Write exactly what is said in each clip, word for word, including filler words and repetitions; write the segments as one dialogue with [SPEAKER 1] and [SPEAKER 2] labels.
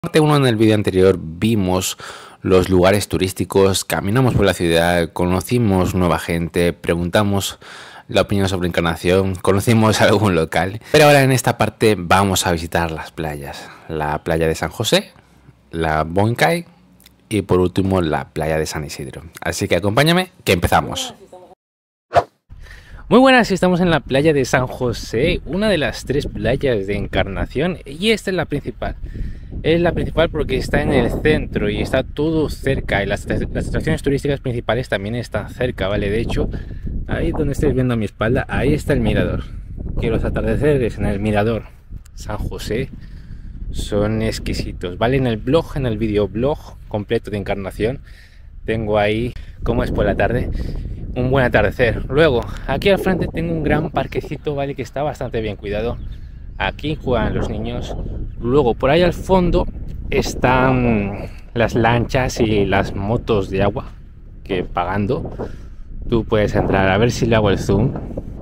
[SPEAKER 1] Parte uno, en el vídeo anterior vimos los lugares turísticos, caminamos por la ciudad, conocimos nueva gente, preguntamos la opinión sobre Encarnación, conocimos algún local. Pero ahora en esta parte vamos a visitar las playas. La playa de San José, la Boncay y por último la playa de San Isidro. Así que acompáñame, que empezamos. Muy buenas, estamos en la playa de San José, una de las tres playas de Encarnación, y esta es la principal. Es la principal porque está en el centro y está todo cerca, y las, las atracciones turísticas principales también están cerca, ¿vale? De hecho, ahí donde estáis viendo a mi espalda, ahí está el mirador. Que los atardeceres en el mirador San José son exquisitos, ¿vale? En el blog, en el videoblog completo de Encarnación, tengo ahí cómo es por la tarde. Un buen atardecer. Luego, aquí al frente tengo un gran parquecito, ¿vale? Que está bastante bien cuidado. Aquí juegan los niños. Luego, por ahí al fondo están las lanchas y las motos de agua, que pagando tú puedes entrar. A ver si le hago el zoom.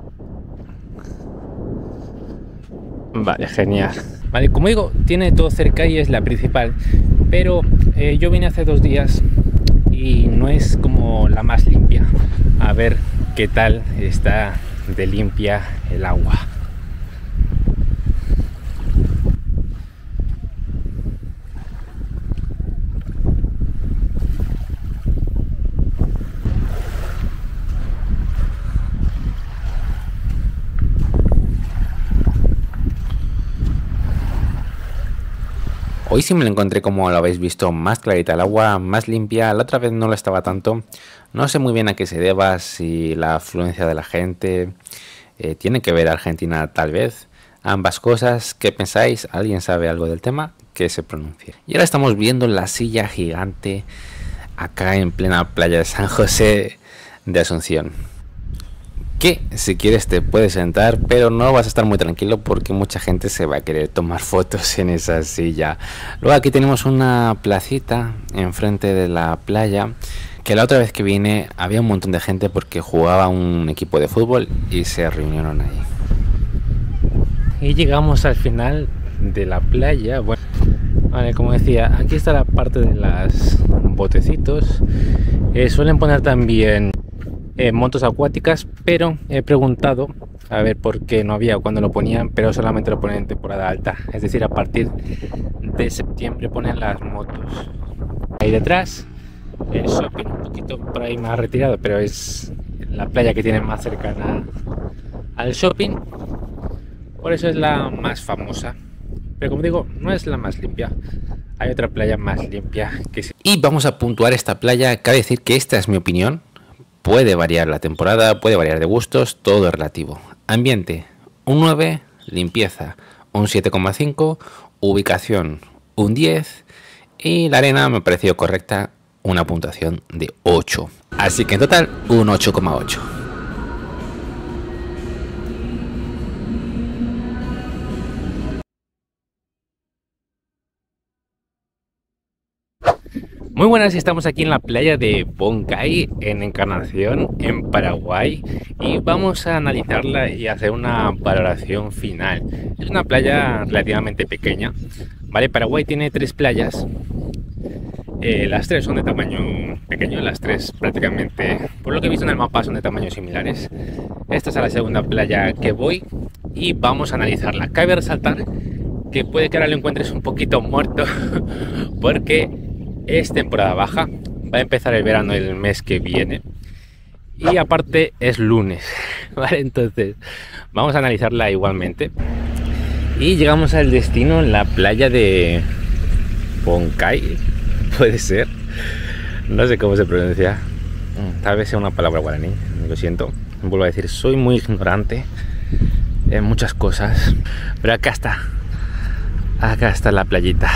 [SPEAKER 1] Vale, genial. Vale, como digo, tiene todo cerca y es la principal. Pero eh, yo vine hace dos días y no es como la más limpia. A ver qué tal está de limpia el agua. Hoy sí me lo encontré, como lo habéis visto, más clarita el agua, más limpia. La otra vez no lo estaba tanto. No sé muy bien a qué se deba, si la afluencia de la gente eh, tiene que ver Argentina, tal vez. Ambas cosas. ¿Qué pensáis? ¿Alguien sabe algo del tema? Que se pronuncie. Y ahora estamos viendo la silla gigante acá en plena playa de San José de Asunción. Que si quieres te puedes sentar, pero no vas a estar muy tranquilo porque mucha gente se va a querer tomar fotos en esa silla. Luego aquí tenemos una placita enfrente de la playa, que la otra vez que vine había un montón de gente porque jugaba un equipo de fútbol y se reunieron ahí. Y llegamos al final de la playa. Bueno, vale, como decía, aquí está la parte de los botecitos. Eh, suelen poner también Eh, motos acuáticas, pero he preguntado a ver por qué no había cuando lo ponían, pero solamente lo ponen en temporada alta, es decir, a partir de septiembre ponen las motos. Ahí detrás el shopping, un poquito por ahí más retirado, pero es la playa que tiene más cercana al shopping, por eso es la más famosa, pero como digo, no es la más limpia. Hay otra playa más limpia que sí. Y vamos a puntuar esta playa. Cabe decir que esta es mi opinión. Puede variar la temporada, puede variar de gustos, todo es relativo. Ambiente, un nueve. Limpieza, un siete coma cinco. Ubicación, un diez. Y la arena me pareció correcta, una puntuación de ocho. Así que en total, un ocho coma ocho. Muy buenas, estamos aquí en la playa de Boncay, en Encarnación, en Paraguay, y vamos a analizarla y hacer una valoración final. Es una playa relativamente pequeña, ¿vale? Paraguay tiene tres playas, eh, las tres son de tamaño pequeño, las tres prácticamente, por lo que he visto en el mapa, son de tamaños similares. Esta es la segunda playa que voy y vamos a analizarla. Cabe resaltar que puede que ahora lo encuentres un poquito muerto porque es temporada baja, va a empezar el verano el mes que viene y aparte es lunes, ¿vale? Entonces vamos a analizarla igualmente. Y llegamos al destino, la playa de Boncay, puede ser, no sé cómo se pronuncia, tal vez sea una palabra guaraní, lo siento, vuelvo a decir, soy muy ignorante en muchas cosas, pero acá está, acá está la playita.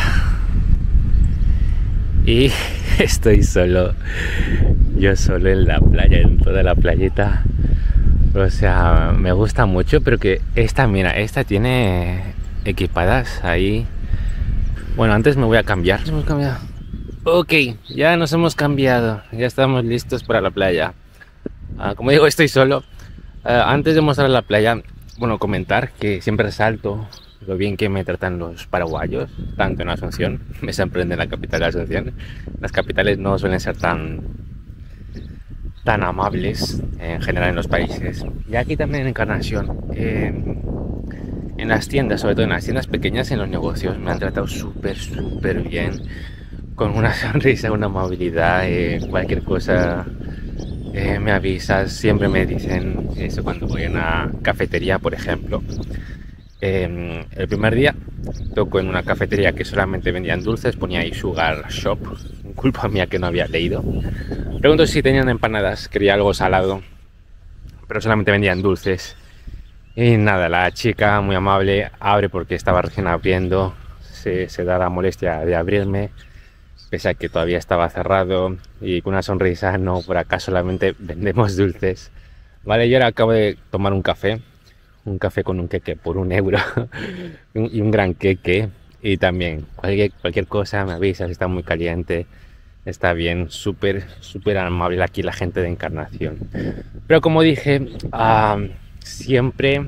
[SPEAKER 1] Y estoy solo, yo solo en la playa, en toda la playita. O sea, me gusta mucho, pero que esta, mira, esta tiene equipadas ahí. Bueno, antes me voy a cambiar. Nos hemos cambiado. Ok, ya nos hemos cambiado, ya estamos listos para la playa. Ah, como digo, estoy solo. Ah, antes de mostrar la playa, bueno, comentar que siempre resalto lo bien que me tratan los paraguayos, tanto en Asunción, me sorprende la capital de Asunción. Las capitales no suelen ser tan, tan amables en general en los países. Y aquí también en Encarnación, eh, en las tiendas, sobre todo en las tiendas pequeñas, en los negocios, me han tratado súper, súper bien, con una sonrisa, una amabilidad, eh, cualquier cosa eh, me avisas, siempre me dicen eso cuando voy a una cafetería, por ejemplo. Eh, el primer día toco en una cafetería que solamente vendían dulces, ponía ahí Sugar Shop, culpa mía que no había leído. Pregunto si tenían empanadas, quería algo salado, pero solamente vendían dulces. Y nada, la chica muy amable abre porque estaba recién abriendo, se, se da la molestia de abrirme, pese a que todavía estaba cerrado, y con una sonrisa: no, por acá solamente vendemos dulces. Vale, yo ahora acabo de tomar un café, un café con un queque por un euro, y un gran queque, y también cualquier, cualquier cosa me avisas, está muy caliente, está bien, súper, súper amable aquí la gente de Encarnación. Pero como dije, uh, siempre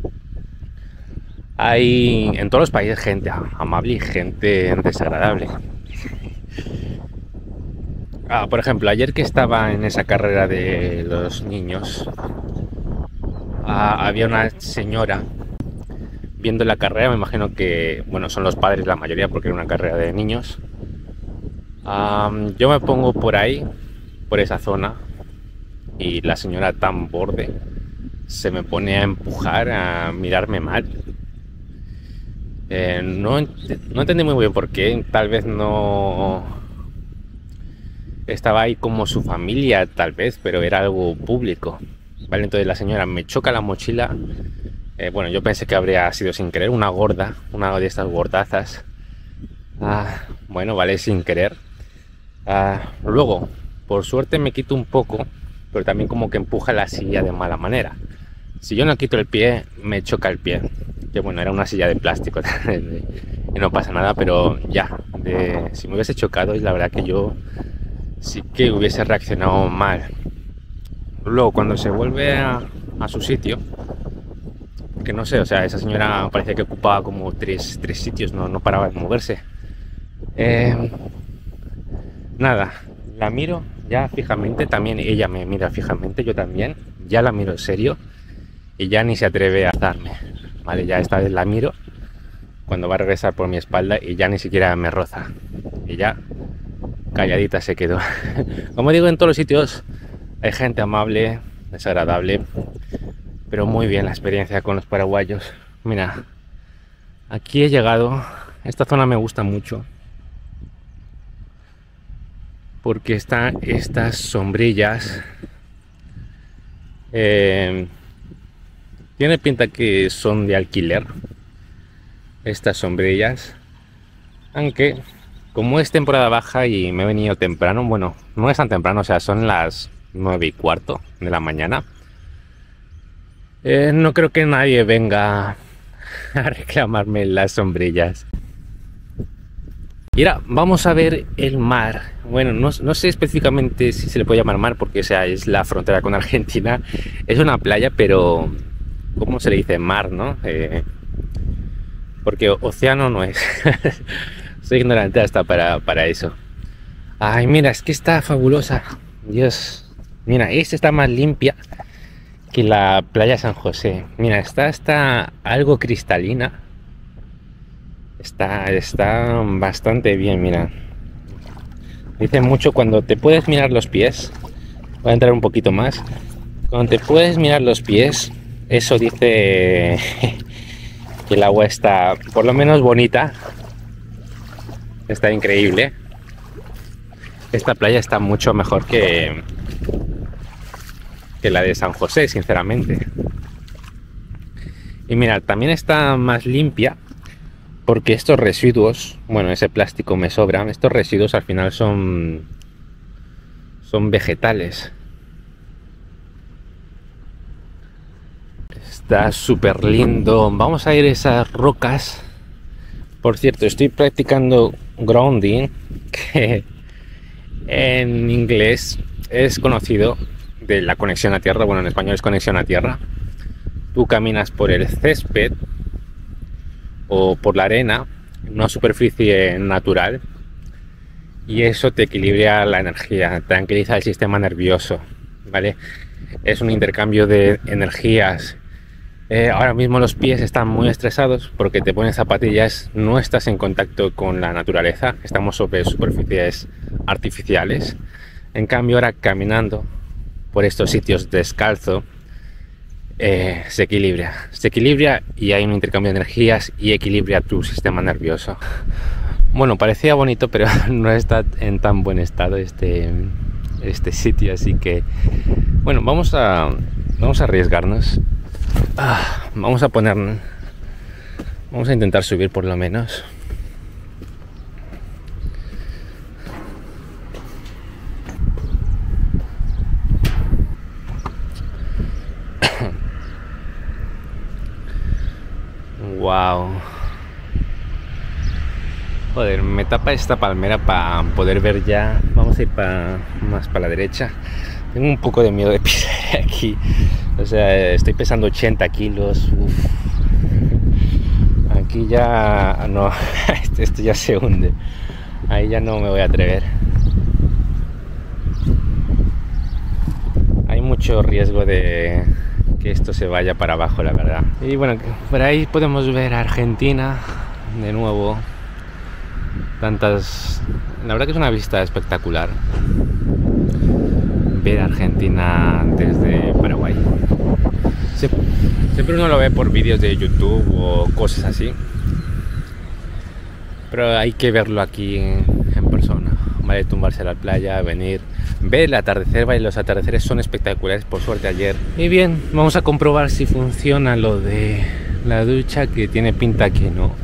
[SPEAKER 1] hay en todos los países gente amable y gente desagradable. Ah, por ejemplo, ayer que estaba en esa carrera de los niños, ah, había una señora viendo la carrera, me imagino que, bueno, son los padres la mayoría porque era una carrera de niños. Um, yo me pongo por ahí, por esa zona, y la señora tan borde se me pone a empujar, a mirarme mal. Eh, no, no entendí muy bien por qué, tal vez no estaba ahí como su familia, tal vez, pero era algo público. Vale, entonces la señora me choca la mochila. Eh, bueno, yo pensé que habría sido sin querer, una gorda, una de estas gordazas. Ah, bueno, vale, sin querer. Ah, luego, por suerte me quito un poco, pero también como que empuja la silla de mala manera. Si yo no quito el pie, me choca el pie. Que bueno, era una silla de plástico y no pasa nada, pero ya, de, si me hubiese chocado, y la verdad que yo sí que hubiese reaccionado mal. Luego, cuando se vuelve a, a su sitio, que no sé, o sea, esa señora parece que ocupaba como tres, tres sitios, no, no paraba de moverse. Eh, nada, la miro ya fijamente, también ella me mira fijamente, yo también, ya la miro en serio y ya ni se atreve a darme, vale, ya esta vez la miro cuando va a regresar por mi espalda y ya ni siquiera me roza, y ya calladita se quedó. Como digo, en todos los sitios hay gente amable, desagradable, pero muy bien la experiencia con los paraguayos. Mira, aquí he llegado, esta zona me gusta mucho porque están estas sombrillas. Eh, tiene pinta que son de alquiler estas sombrillas, aunque como es temporada baja y me he venido temprano, bueno, no es tan temprano, o sea, son las nueve y cuarto de la mañana, eh, no creo que nadie venga a reclamarme las sombrillas. Y ahora vamos a ver el mar. Bueno, no, no sé específicamente si se le puede llamar mar porque, o sea, es la frontera con Argentina. Es una playa, pero ¿cómo se le dice mar, no? Eh, porque océano no es. Soy ignorante hasta para, para eso. Ay, mira, es que está fabulosa. Dios. Mira, esta está más limpia que la playa San José. Mira, esta está algo cristalina. Está, está bastante bien, mira. Dice mucho cuando te puedes mirar los pies. Voy a entrar un poquito más. Cuando te puedes mirar los pies, eso dice que el agua está por lo menos bonita. Está increíble. Esta playa está mucho mejor que, que la de San José, sinceramente. Y mira, también está más limpia porque estos residuos, bueno, ese plástico me sobra, estos residuos al final son, son vegetales. Está súper lindo. Vamos a ir a esas rocas. Por cierto, estoy practicando grounding, que en inglés es conocido de la conexión a tierra. Bueno, en español es conexión a tierra. Tú caminas por el césped o por la arena, una superficie natural, y eso te equilibra la energía, tranquiliza el sistema nervioso, ¿vale? Es un intercambio de energías. Eh, ahora mismo los pies están muy estresados porque te pones zapatillas, no estás en contacto con la naturaleza, estamos sobre superficies artificiales. En cambio ahora caminando por estos sitios descalzo, eh, se equilibra, se equilibra y hay un intercambio de energías y equilibra tu sistema nervioso. Bueno, parecía bonito, pero no está en tan buen estado este, este sitio, así que bueno, vamos a, vamos a arriesgarnos. Ah, vamos a poner, vamos a intentar subir por lo menos. Wow. Joder, me tapa esta palmera para poder ver ya. Vamos a ir pa, más para la derecha. Tengo un poco de miedo de pisar aquí. O sea, estoy pesando ochenta kilos. Uf. Aquí ya no, esto ya se hunde. Ahí ya no me voy a atrever. Hay mucho riesgo de que esto se vaya para abajo, la verdad. Y bueno, por ahí podemos ver a Argentina de nuevo. Tantas, la verdad que es una vista espectacular ver Argentina desde Paraguay. Siempre uno lo ve por vídeos de YouTube o cosas así, pero hay que verlo aquí en, en persona, ¿vale? Tumbarse a la playa, venir, ver el atardecer, ¿vale? Los atardeceres son espectaculares, por suerte ayer. Y bien, vamos a comprobar si funciona lo de la ducha, que tiene pinta que no.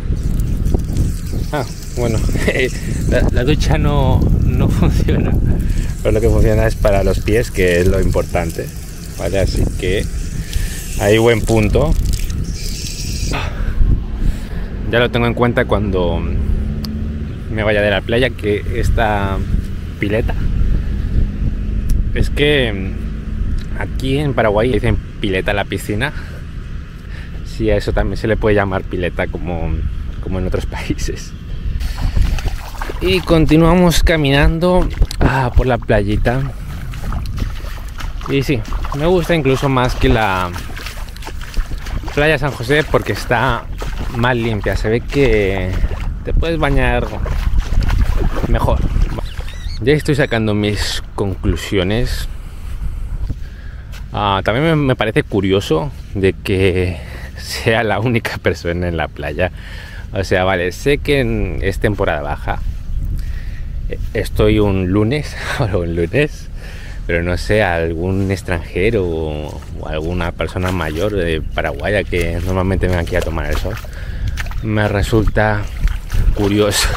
[SPEAKER 1] Ah, bueno, la, la ducha no, no funciona, pero lo que funciona es para los pies, que es lo importante, ¿vale? Así que hay buen punto. Ya lo tengo en cuenta cuando me vaya de la playa, que esta pileta, es que aquí en Paraguay dicen pileta a la piscina. Sí, a eso también se le puede llamar pileta, como, como en otros países. Y continuamos caminando ah, por la playita. Y sí, me gusta incluso más que la playa San José porque está más limpia. Se ve que te puedes bañar mejor. Ya estoy sacando mis conclusiones. Ah, también me, me parece curioso de que sea la única persona en la playa. O sea, vale, sé que es temporada baja. Estoy un lunes o un lunes, pero no sé, algún extranjero o, o alguna persona mayor de Paraguay que normalmente venga aquí a tomar el sol. Me resulta curioso.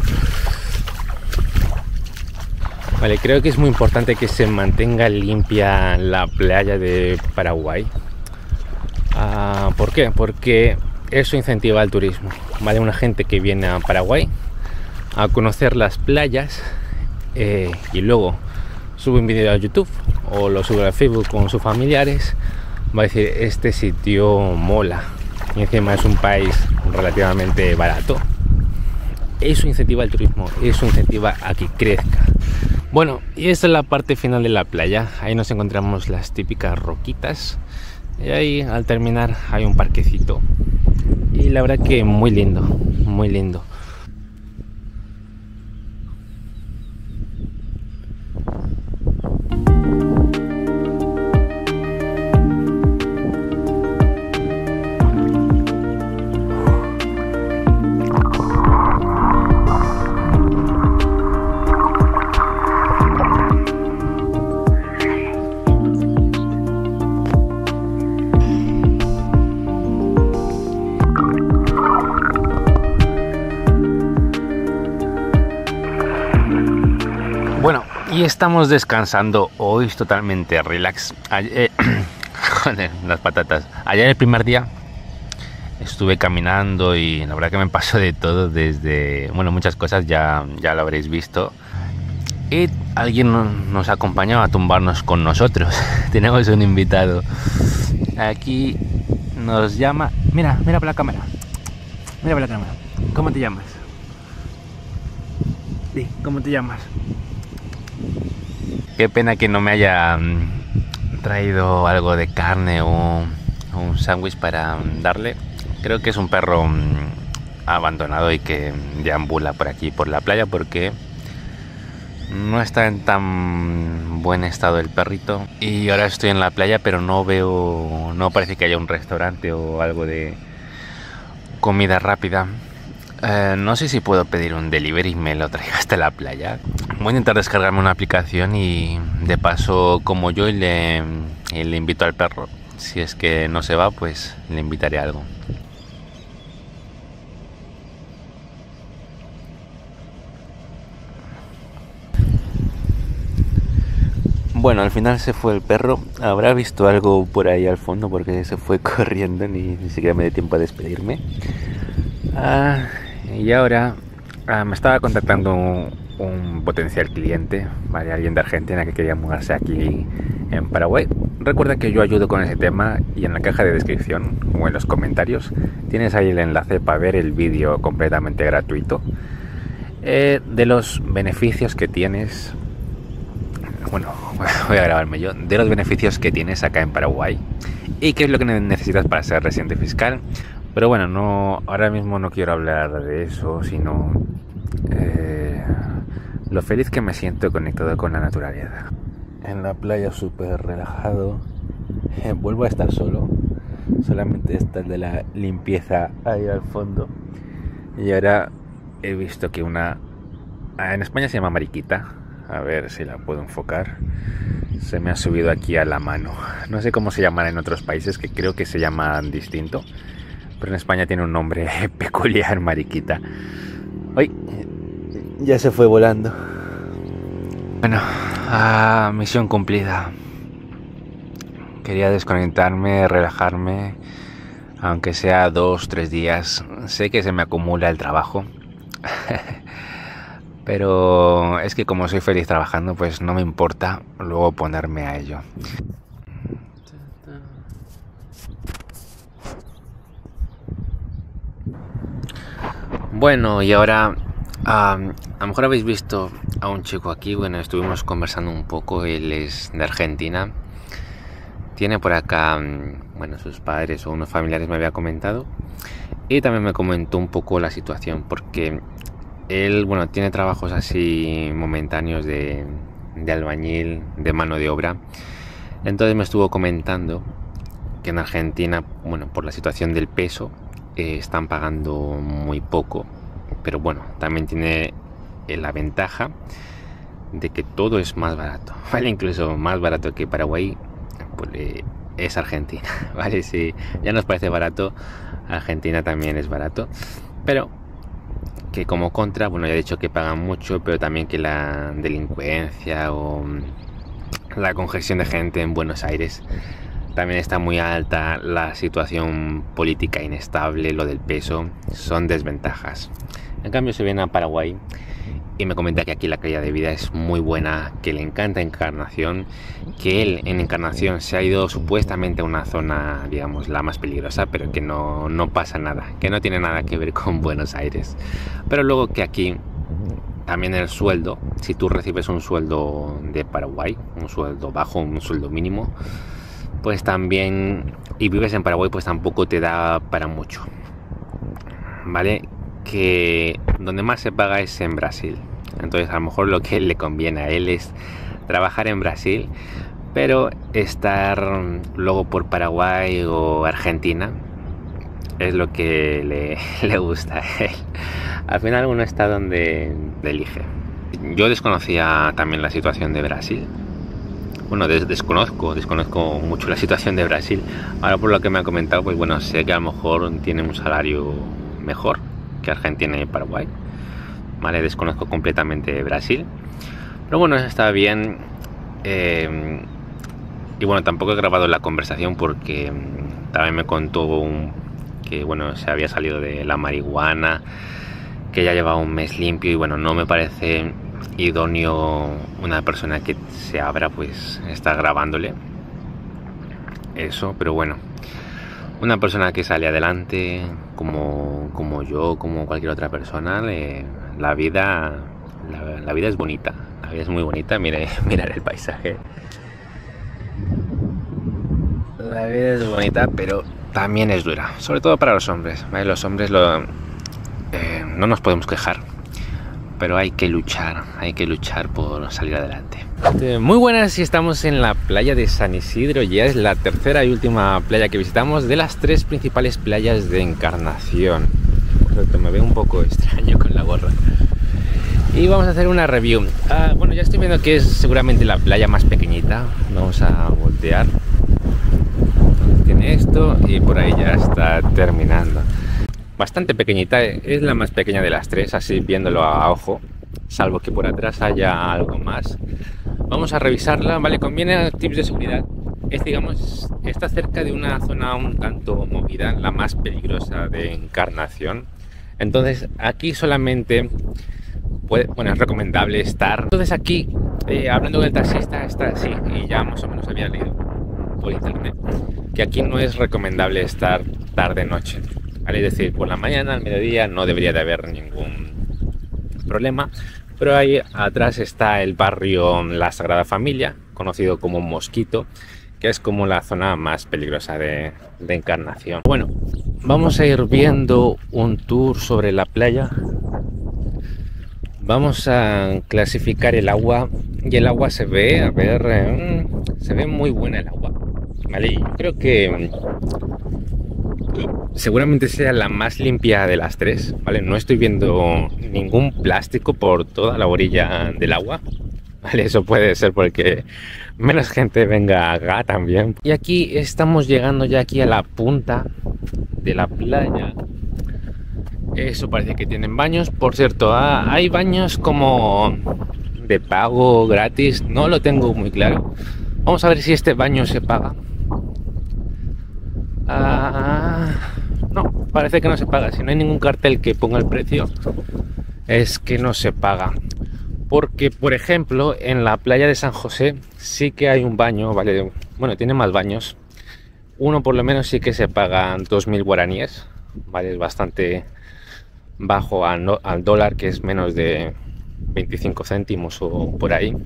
[SPEAKER 1] Vale, creo que es muy importante que se mantenga limpia la playa de Paraguay. Ah, ¿por qué? Porque eso incentiva el turismo. Vale, una gente que viene a Paraguay a conocer las playas eh, y luego sube un vídeo a YouTube o lo sube a Facebook con sus familiares, va a decir, este sitio mola, y encima es un país relativamente barato. Eso incentiva el turismo, eso incentiva a que crezca. Bueno, y esta es la parte final de la playa. Ahí nos encontramos las típicas roquitas y ahí al terminar hay un parquecito, y la verdad que muy lindo, muy lindo. Bueno, y estamos descansando hoy totalmente relax. Ayer, joder, las patatas. Ayer el primer día estuve caminando y la verdad que me pasó de todo, desde, bueno, muchas cosas ya, ya lo habréis visto. Y alguien nos acompañó a tumbarnos con nosotros. Tenemos un invitado. Aquí nos llama. Mira, mira por la cámara.
[SPEAKER 2] Mira la cámara. ¿Cómo te llamas? Sí, ¿cómo te llamas?
[SPEAKER 1] Qué pena que no me haya mm, traído algo de carne o un sándwich para mm, darle. Creo que es un perro mm, abandonado y que deambula por aquí, por la playa, porque no está en tan buen estado el perrito. Y ahora estoy en la playa, pero no veo, no parece que haya un restaurante o algo de comida rápida. Eh, no sé si puedo pedir un delivery y me lo traiga hasta la playa. Voy a intentar descargarme una aplicación y de paso, como yo, y le, y le invito al perro. Si es que no se va, pues le invitaré algo. Bueno, al final se fue el perro. Habrá visto algo por ahí al fondo porque se fue corriendo, ni, ni siquiera me dio tiempo a despedirme. Ah, y ahora ah, me estaba contactando un, un potencial cliente, ¿vale? Alguien de Argentina que quería mudarse aquí en Paraguay. Recuerda que yo ayudo con ese tema y en la caja de descripción o en los comentarios tienes ahí el enlace para ver el vídeo completamente gratuito eh, de los beneficios que tienes. Bueno, voy a grabarme yo, de los beneficios que tienes acá en Paraguay y qué es lo que necesitas para ser residente fiscal. Pero bueno, no, ahora mismo no quiero hablar de eso, sino eh, lo feliz que me siento conectado con la naturaleza. En la playa súper relajado, eh, vuelvo a estar solo, solamente está el de la limpieza ahí al fondo. Y ahora he visto que una, en España se llama mariquita. A ver si la puedo enfocar. Se me ha subido aquí a la mano. No sé cómo se llaman en otros países, que creo que se llaman distinto. Pero en España tiene un nombre peculiar, mariquita. ¡Ay! Ya se fue volando. Bueno, ah, misión cumplida. Quería desconectarme, relajarme. Aunque sea dos, tres días. Sé que se me acumula el trabajo. Pero es que como soy feliz trabajando, pues no me importa luego ponerme a ello. Bueno, y ahora um, a lo mejor habéis visto a un chico aquí. Bueno, estuvimos conversando un poco. Él es de Argentina. Tiene por acá, bueno, sus padres o unos familiares me había comentado. Y también me comentó un poco la situación, porque él, bueno, tiene trabajos así momentáneos de, de albañil, de mano de obra. Entonces me estuvo comentando que en Argentina, bueno, por la situación del peso, eh, están pagando muy poco. Pero bueno, también tiene eh, la ventaja de que todo es más barato, ¿vale? Incluso más barato que Paraguay, pues, eh, es Argentina, ¿vale? Si ya nos parece barato, Argentina también es barato. Pero que como contra, bueno, ya he dicho que pagan mucho, pero también que la delincuencia o la congestión de gente en Buenos Aires también está muy alta, la situación política inestable, lo del peso, son desventajas. En cambio se viene a Paraguay y me comenta que aquí la calidad de vida es muy buena, que le encanta Encarnación, que él en Encarnación se ha ido supuestamente a una zona, digamos, la más peligrosa, pero que no, no pasa nada, que no tiene nada que ver con Buenos Aires. Pero luego que aquí también el sueldo, si tú recibes un sueldo de Paraguay, un sueldo bajo, un sueldo mínimo, pues también, y vives en Paraguay, pues tampoco te da para mucho, ¿vale? Que donde más se paga es en Brasil. Entonces a lo mejor lo que le conviene a él es trabajar en Brasil, pero estar luego por Paraguay o Argentina es lo que le, le gusta a él. Al final uno está donde elige. Yo desconocía también la situación de Brasil. Bueno, des desconozco, desconozco mucho la situación de Brasil. Ahora por lo que me ha comentado, pues bueno, sé que a lo mejor tiene un salario mejor que Argentina y Paraguay, vale, desconozco completamente Brasil, pero bueno, está bien. Eh, y bueno, tampoco he grabado la conversación porque también me contó un, que bueno, se había salido de la marihuana, que ya llevaba un mes limpio, y bueno, no me parece idóneo una persona que se abra, pues está grabándole eso, pero bueno. Una persona que sale adelante, como, como yo, como cualquier otra persona, le, la vida la, la vida es bonita, la vida es muy bonita. Mire, mirar el paisaje. La vida es bonita, pero también es dura, sobre todo para los hombres, ¿vale? Los hombres lo, eh, no nos podemos quejar, pero hay que luchar, hay que luchar por salir adelante. Muy buenas, y estamos en la playa de San Isidro. Ya es la tercera y última playa que visitamos de las tres principales playas de Encarnación. Por cierto, me veo un poco extraño con la gorra. Y vamos a hacer una review. Ah, bueno, ya estoy viendo que es seguramente la playa más pequeñita. Vamos a voltear. Tiene esto y por ahí ya está terminando. Bastante pequeñita, es la más pequeña de las tres, así viéndolo a ojo, salvo que por atrás haya algo más. Vamos a revisarla, ¿vale? Conviene tips de seguridad. Es, digamos, está cerca de una zona un tanto movida, la más peligrosa de Encarnación. Entonces aquí solamente puede, bueno, es recomendable estar. Entonces aquí, eh, hablando con el taxista, está así, y ya más o menos había leído por internet que aquí no es recomendable estar tarde-noche. ¿Vale? Es decir, por la mañana, al mediodía no debería de haber ningún problema, pero ahí atrás está el barrio La Sagrada Familia, conocido como Mosquito, que es como la zona más peligrosa de, de Encarnación. Bueno, vamos a ir viendo un tour sobre la playa. Vamos a clasificar el agua, y el agua se ve, a ver, eh, se ve muy buena el agua, ¿vale? Yo creo que seguramente sea la más limpia de las tres, ¿vale? No estoy viendo ningún plástico por toda la orilla del agua, ¿vale? Eso puede ser porque menos gente venga acá también. Y aquí estamos llegando ya aquí a la punta de la playa. Eso parece que tienen baños. Por cierto, hay baños como de pago, gratis, no lo tengo muy claro. Vamos a ver si este baño se paga. Ah, no, parece que no se paga. Si no hay ningún cartel que ponga el precio, es que no se paga. Porque, por ejemplo, en la playa de San José sí que hay un baño, ¿vale? Bueno, tiene más baños. Uno por lo menos sí que se paga dos mil guaraníes, ¿vale? Es bastante bajo al, no, al dólar, que es menos de veinticinco céntimos o por ahí.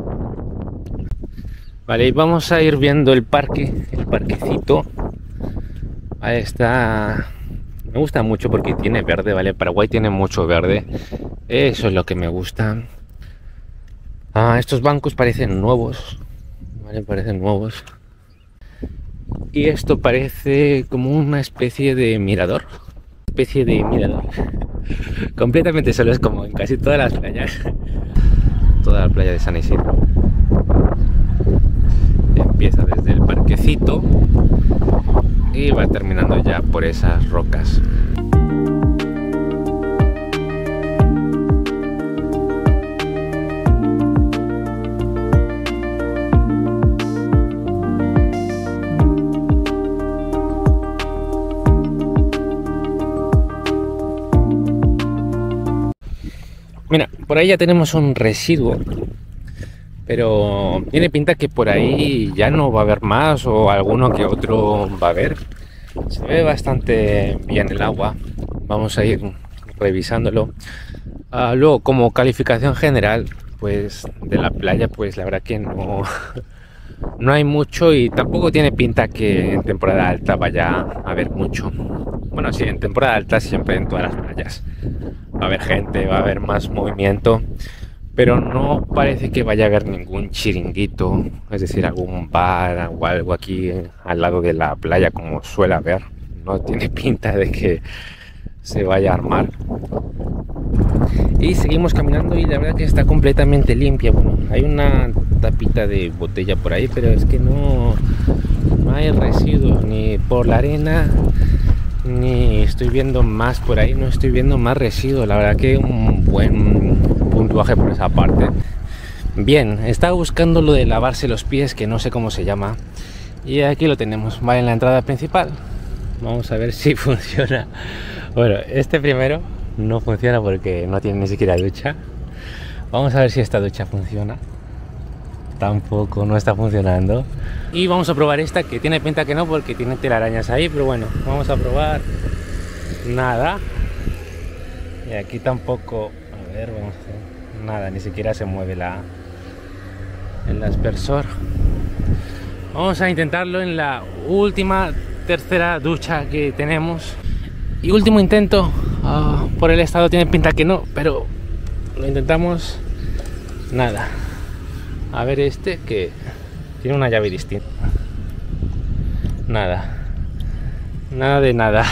[SPEAKER 1] Vale, y vamos a ir viendo el parque, el parquecito. Ahí está. Me gusta mucho porque tiene verde, ¿vale? Paraguay tiene mucho verde. Eso es lo que me gusta. Ah, estos bancos parecen nuevos, ¿vale? Parecen nuevos. Y esto parece como una especie de mirador. Especie de mirador. Completamente solo, es como en casi todas las playas. Toda la playa de San Isidro. Empieza desde el parquecito y va terminando ya por esas rocas. Mira, por ahí ya tenemos un residuo, pero tiene pinta que por ahí ya no va a haber más, o alguno que otro va a haber. Se ve bastante bien el agua. Vamos a ir revisándolo. Uh, luego, como calificación general, pues de la playa, pues la verdad que no, no hay mucho, y tampoco tiene pinta que en temporada alta vaya a haber mucho. Bueno, sí, en temporada alta siempre en todas las playas va a haber gente, va a haber más movimiento, pero no parece que vaya a haber ningún chiringuito, es decir, algún bar o algo aquí al lado de la playa como suele haber. No tiene pinta de que se vaya a armar. Y seguimos caminando y la verdad que está completamente limpia. Bueno, hay una tapita de botella por ahí, pero es que no, no hay residuos ni por la arena, ni estoy viendo más por ahí, no estoy viendo más residuos. La verdad que un buen puntuaje por esa parte. Bien, estaba buscando lo de lavarse los pies, que no sé cómo se llama, y aquí lo tenemos, va en la entrada principal. Vamos a ver si funciona. Bueno, este primero no funciona porque no tiene ni siquiera ducha. Vamos a ver si esta ducha funciona. tampoco, no está funcionando. Y vamos a probar esta, que tiene pinta que no, porque tiene telarañas ahí, pero bueno, vamos a probar. Nada. Y aquí tampoco, a ver, vamos a hacer nada, ni siquiera se mueve la el aspersor. Vamos a intentarlo en la última, tercera ducha que tenemos. Y último intento. Oh, por el estado tiene pinta que no, pero lo intentamos. Nada. A ver este, que tiene una llave distinta. Nada. Nada de nada.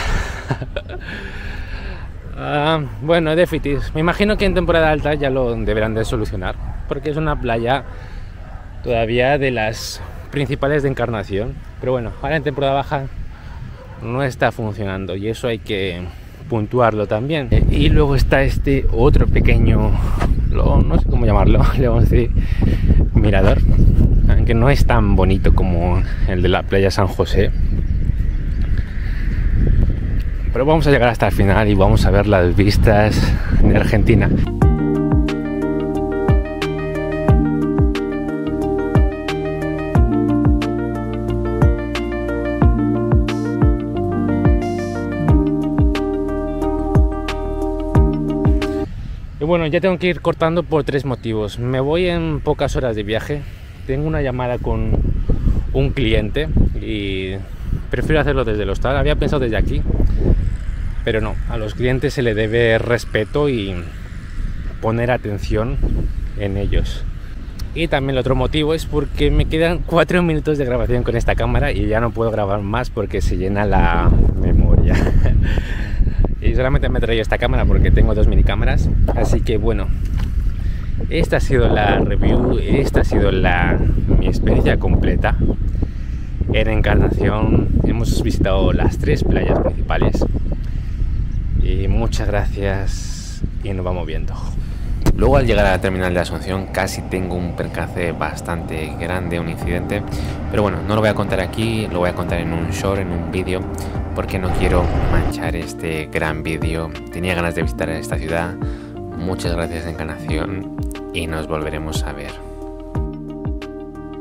[SPEAKER 1] uh, bueno, déficit. Me imagino que en temporada alta ya lo deberán de solucionar, porque es una playa todavía de las principales de Encarnación. Pero bueno, ahora en temporada baja no está funcionando, y eso hay que puntuarlo también. Y luego está este otro pequeño, lo, no sé cómo llamarlo, le vamos a decir mirador, aunque no es tan bonito como el de la playa San José, pero vamos a llegar hasta el final y vamos a ver las vistas de Argentina. Y bueno, ya tengo que ir cortando por tres motivos. Me voy en pocas horas de viaje, tengo una llamada con un cliente y prefiero hacerlo desde el hostal. Había pensado desde aquí, pero no, a los clientes se le debe respeto y poner atención en ellos. Y también el otro motivo es porque me quedan cuatro minutos de grabación con esta cámara y ya no puedo grabar más porque se llena la memoria. Y solamente me he traído esta cámara porque tengo dos mini cámaras. Así que bueno, esta ha sido la review, esta ha sido la, mi experiencia completa en Encarnación. Hemos visitado las tres playas principales y muchas gracias y nos vamos viendo. Luego, al llegar a la terminal de Asunción, casi tengo un percance bastante grande, un incidente, pero bueno, no lo voy a contar aquí, lo voy a contar en un short, en un vídeo, porque no quiero manchar este gran vídeo. Tenía ganas de visitar esta ciudad. Muchas gracias, Encarnación, y nos volveremos a ver.